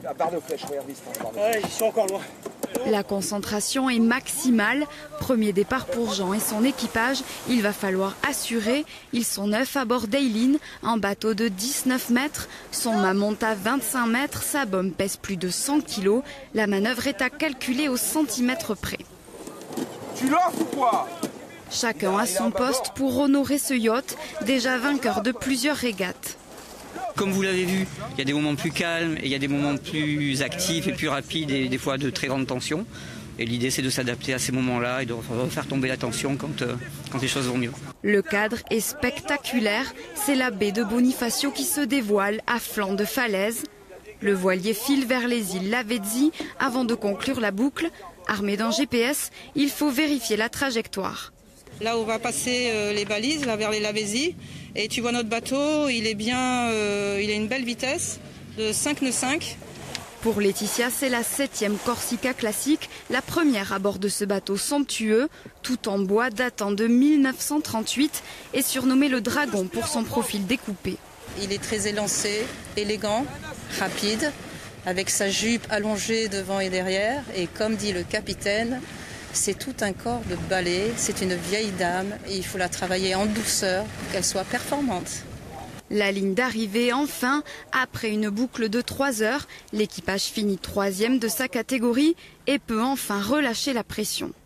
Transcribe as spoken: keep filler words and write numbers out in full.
barre de flèche, regarde ici. Ouais, ils sont encore loin. La concentration est maximale. Premier départ pour Jean et son équipage. Il va falloir assurer. Ils sont neuf à bord d'Eileen, un bateau de dix-neuf mètres. Son mât monte à vingt-cinq mètres. Sa bombe pèse plus de cent kilos. La manœuvre est à calculer au centimètre près. Tu lances ou quoi? Chacun à son poste pour honorer ce yacht, déjà vainqueur de plusieurs régates. Comme vous l'avez vu, il y a des moments plus calmes et il y a des moments plus actifs et plus rapides et des fois de très grande tension. Et l'idée, c'est de s'adapter à ces moments-là et de faire tomber la tension quand, euh, quand les choses vont mieux. Le cadre est spectaculaire. C'est la baie de Bonifacio qui se dévoile à flanc de falaise. Le voilier file vers les îles Lavezzi avant de conclure la boucle. Armé d'un G P S, il faut vérifier la trajectoire. Là où on va passer euh, les balises, là vers les Lavezzi. Et tu vois notre bateau, il est bien, euh, il a une belle vitesse de cinq nœuds cinq. Pour Laetitia, c'est la septième Corsica classique, la première à bord de ce bateau somptueux, tout en bois datant de mille neuf cent trente-huit et surnommé le Dragon pour son profil découpé. Il est très élancé, élégant, rapide, avec sa jupe allongée devant et derrière. Et comme dit le capitaine, c'est tout un corps de balai, c'est une vieille dame et il faut la travailler en douceur pour qu'elle soit performante. La ligne d'arrivée enfin, après une boucle de trois heures, l'équipage finit troisième de sa catégorie et peut enfin relâcher la pression.